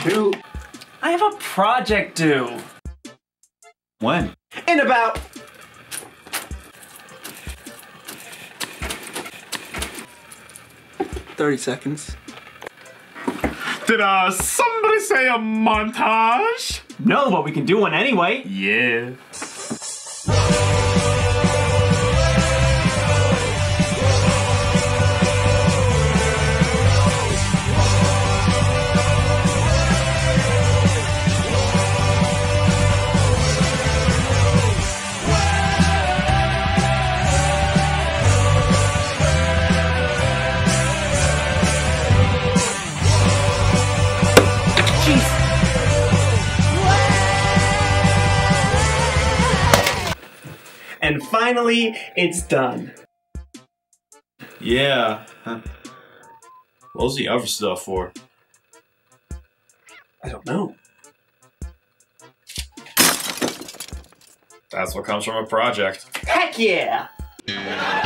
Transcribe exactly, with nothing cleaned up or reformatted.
Dude, I have a project due. When? In about... thirty seconds. Did uh somebody say a montage? No, but we can do one anyway. Yeah. And finally, it's done. Yeah. Huh. What's the other stuff for? I don't know. That's what comes from a project. Heck yeah!